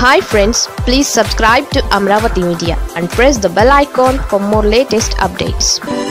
Hi friends, please subscribe to Amaravathi Media and press the bell icon for more latest updates.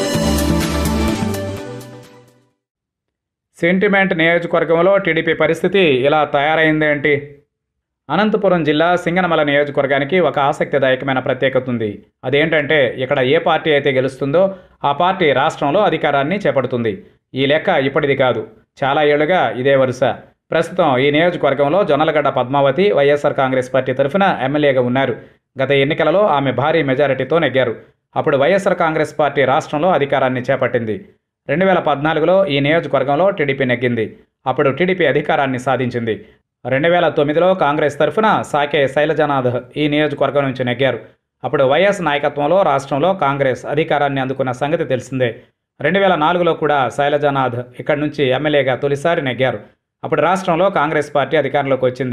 Sentiment నియోజకవర్గంలో టీడీపీ పరిస్థితి ఇలా తయారైంది ఏంటి? అనంతపురం జిల్లా సింగనమల నియోజకవర్గానికి ఒక ఆసక్తిదాయకమైన ప్రత్యేకత ఉంది. అదేంటంటే ఇక్కడ ఏ పార్టీ అయితే గెలుస్తుందో ఆ పార్టీ రాష్ట్రంలో అధికారాన్ని చేపడుతుంది. ఈ లెక్క ఇప్పటిది కాదు, చాలా ఏళ్లుగా ఇదే వరుస. ప్రస్తుతం ఈ నియోజకవర్గంలో జొన్నలగడ్డ పద్మావతి వైఎస్ఆర్ కాంగ్రెస్ పార్టీ తరఫున ఎమ్మెల్యేగా ఉన్నారు. గత ఎన్నికలలో ఆమె భారీ మెజారిటీతో నెగ్గారు. అప్పుడు వైఎస్ఆర్ కాంగ్రెస్ పార్టీ రాష్ట్రంలో అధికారాన్ని చేపట్టింది. 2014లో ఈ నియోజకవర్గంలో టీడీపీ నెగ్గింది. అప్పుడు టీడీపీ అధికారాన్ని సాధించింది. 2009లో కాంగ్రెస్ తరఫున సాకే శైలజానాథ్ ఈ నియోజకవర్గం నుంచి నెగ్గారు. అప్పుడు వైఎస్ నాయకత్వంలో రాష్ట్రంలో కాంగ్రెస్ అధికారాన్ని అందుకున్న సంగతి తెలిసిందే. 2004లో కూడా శైలజానాథ్ ఇక్కడి నుంచి ఎమ్మెల్యేగా తొలిసారి నెగ్గారు. అప్పుడు రాష్ట్రంలో కాంగ్రెస్ పార్టీ అధికారంలోకి వచ్చింది.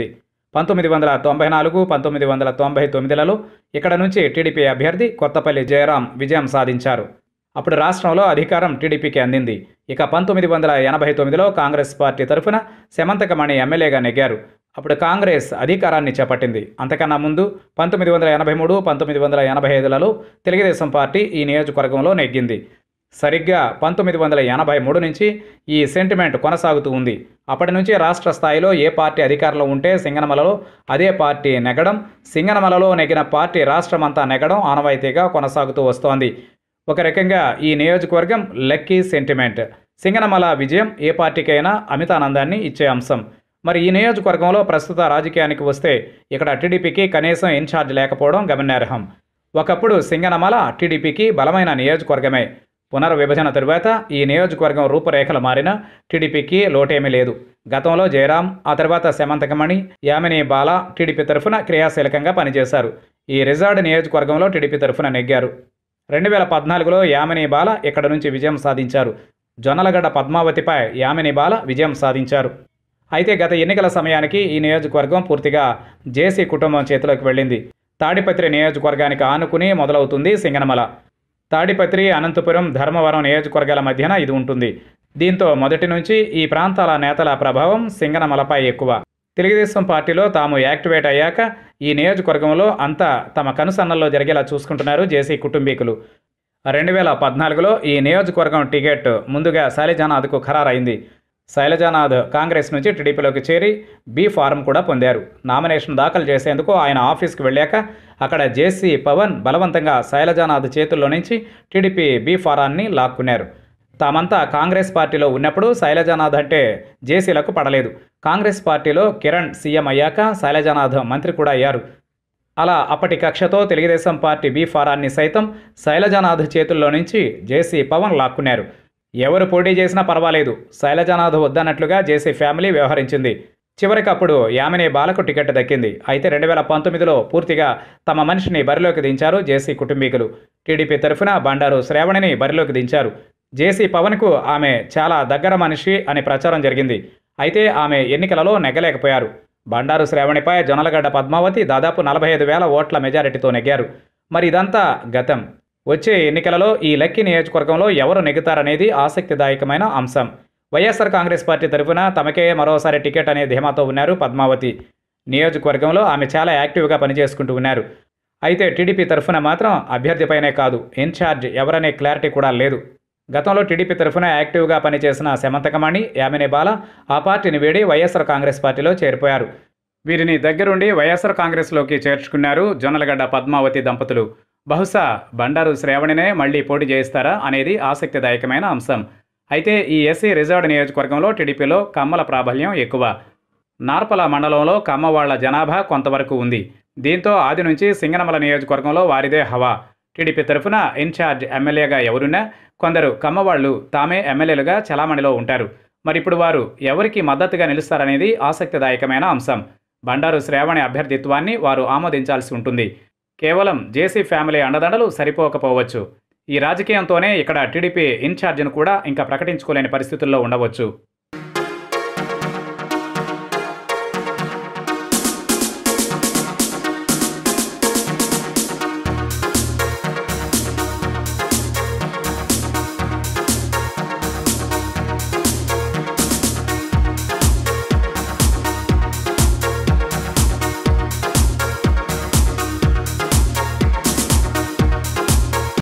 1994, 1999లలో ఇక్కడ నుంచి టీడీపీ అభ్యర్థి కొత్తపల్లి జయరాం విజయం సాధించారు. అప్పుడు రాష్ట్రంలో అధికారం టీడీపీకి అందింది. ఇక 1989లో కాంగ్రెస్ పార్టీ తరఫున సెమంతకమణి ఎమ్మెల్యేగా నెగ్గారు. అప్పుడు కాంగ్రెస్ అధికారాన్ని చేపట్టింది. అంతకన్నా ముందు 1983, 1985లలో తెలుగుదేశం పార్టీ ఈ నియోజకవర్గంలో నెగ్గింది. సరిగ్గా 1983 నుంచి ఈ సెంటిమెంట్ కొనసాగుతూ ఉంది. అప్పటి నుంచి రాష్ట్ర స్థాయిలో ఏ పార్టీ అధికారంలో ఉంటే సింగనమలలో అదే పార్టీ నెగ్గడం, సింగనమలలో నెగ్గిన పార్టీ రాష్ట్రమంతా నెగ్గడం ఆనవాయితీగా కొనసాగుతూ వస్తోంది. ఒక రకంగా ఈ నియోజకవర్గం లక్కీ సెంటిమెంట్. సింగనమల విజయం ఏ పార్టీకైనా అమితానందాన్ని ఇచ్చే అంశం. మరి ఈ నియోజకవర్గంలో ప్రస్తుత రాజకీయానికి వస్తే ఇక్కడ టీడీపీకి కనీసం ఇన్ఛార్జ్ లేకపోవడం గమనార్హం. ఒకప్పుడు సింగనమల టీడీపీకి బలమైన నియోజకవర్గమే. పునర్విభజన తరువాత ఈ నియోజకవర్గం రూపురేఖలు మారినా టీడీపీకి లోటేమీ లేదు. గతంలో జయరాం, ఆ తర్వాత సెమంతకమణి, యామిని బాల టీడీపీ తరఫున క్రియాశీలకంగా పనిచేశారు. ఈ రిజార్డ్ నియోజకవర్గంలో టీడీపీ తరఫున నెగ్గారు. 2014లో యామిని బాల ఇక్కడ నుంచి విజయం సాధించారు. జొన్నలగడ్డ పద్మావతిపై యామిని బాల విజయం సాధించారు. అయితే గత ఎన్నికల సమయానికి ఈ నియోజకవర్గం పూర్తిగా జేసీ కుటుంబం చేతిలోకి వెళ్ళింది. తాడిపత్రి నియోజకవర్గానికి ఆనుకుని మొదలవుతుంది సింగనమల. తాడిపత్రి, అనంతపురం, ధర్మవరం నియోజకవర్గాల మధ్యన ఇది ఉంటుంది. దీంతో మొదటి నుంచి ఈ ప్రాంతాల నేతల ప్రభావం సింగనమలపై ఎక్కువ. తెలుగుదేశం పార్టీలో తాము యాక్టివేట్ అయ్యాక ఈ నియోజకవర్గంలో అంతా తమ కనుసన్నల్లో జరిగేలా చూసుకుంటున్నారు జేసీ కుటుంబీకులు. 2014లో ఈ నియోజకవర్గం టికెట్ ముందుగా శైలజానాథ్కు ఖరారైంది. శైలజానాథ్ కాంగ్రెస్ నుంచి టీడీపీలోకి చేరి బి ఫారం కూడా పొందారు. నామినేషన్ దాఖలు చేసేందుకు ఆయన ఆఫీస్కి వెళ్ళాక అక్కడ జేసీ పవన్ బలవంతంగా శైలజానాథ్ చేతుల్లో నుంచి టీడీపీ బి ఫారాన్ని లాక్కున్నారు. తామంతా కాంగ్రెస్ పార్టీలో ఉన్నప్పుడు శైలజానాథ్ అంటే జేసీలకు పడలేదు. కాంగ్రెస్ పార్టీలో కిరణ్ సీఎం అయ్యాక శైలజానాథ్ మంత్రి కూడా అయ్యారు. అలా అప్పటి కక్షతో తెలుగుదేశం పార్టీ బి ఫారాన్ని సైతం శైలజానాథ్ చేతుల్లో నుంచి జేసీ పవన్ లాక్కున్నారు. ఎవరు పోటీ చేసినా పర్వాలేదు, శైలజానాథ్ వద్దన్నట్లుగా జేసీ ఫ్యామిలీ వ్యవహరించింది. చివరికి అప్పుడు యామిని బాలకు టికెట్ దక్కింది. అయితే 2019లో పూర్తిగా తమ మనిషిని బరిలోకి దించారు జేసీ కుటుంబీకులు. టీడీపీ తరఫున బండారు శ్రావణిని బరిలోకి దించారు. జేసీ పవన్కు ఆమె చాలా దగ్గర మనిషి అని ప్రచారం జరిగింది. అయితే ఆమె ఎన్నికలలో నెగ్గలేకపోయారు. బండారు శ్రావణిపై జొన్నలగడ్డ పద్మావతి దాదాపు 45,000 ఓట్ల మెజారిటీతో నెగ్గారు. మరి ఇదంతా గతం. వచ్చే ఎన్నికలలో ఈ లక్కీ నియోజకవర్గంలో ఎవరు నెగ్గుతారనేది ఆసక్తిదాయకమైన అంశం. వైఎస్ఆర్ కాంగ్రెస్ పార్టీ తరఫున తమకే మరోసారి టికెట్ అనే ధీమాతో ఉన్నారు పద్మావతి. నియోజకవర్గంలో ఆమె చాలా యాక్టివ్గా పనిచేసుకుంటూ ఉన్నారు. అయితే టీడీపీ తరఫున మాత్రం అభ్యర్థిపైనే కాదు, ఇన్ఛార్జ్ ఎవరనే క్లారిటీ కూడా లేదు. గతంలో టీడీపీ తరఫున యాక్టివ్గా పనిచేసిన సెమంతకమణి, యామిని బాల ఆ పార్టీని వీడి వైఎస్ఆర్ కాంగ్రెస్ పార్టీలో చేరిపోయారు. వీరిని దగ్గరుండి వైఎస్ఆర్ కాంగ్రెస్లోకి చేర్చుకున్నారు జొన్నలగడ్డ పద్మావతి దంపతులు. బహుశా బండారు శ్రావణినే మళ్లీ పోటీ చేయిస్తారా అనేది ఆసక్తిదాయకమైన అంశం. అయితే ఈ ఎస్సీ రిజర్వ్డ్ నియోజకవర్గంలో టీడీపీలో కమ్మల ప్రాబల్యం ఎక్కువ. నార్పల మండలంలో కమ్మవాళ్ల జనాభా కొంతవరకు ఉంది. దీంతో ఆది నుంచి సింగనమల నియోజకవర్గంలో వారిదే హవా. టీడీపీ తరఫున ఇన్ఛార్జ్ ఎమ్మెల్యేగా ఎవరున్నా కొందరు కమ్మవాళ్లు తామే ఎమ్మెల్యేలుగా చలామణిలో ఉంటారు. మరి ఇప్పుడు వారు ఎవరికి మద్దతుగా నిలుస్తారనేది ఆసక్తిదాయకమైన అంశం. బండారు శ్రావణి అభ్యర్థిత్వాన్ని వారు ఆమోదించాల్సి ఉంటుంది. కేవలం జేసీ ఫ్యామిలీ అండదండలు సరిపోకపోవచ్చు. ఈ రాజకీయంతోనే ఇక్కడ టీడీపీ ఇన్ఛార్జిను కూడా ఇంకా ప్రకటించుకోలేని పరిస్థితుల్లో ఉండవచ్చు.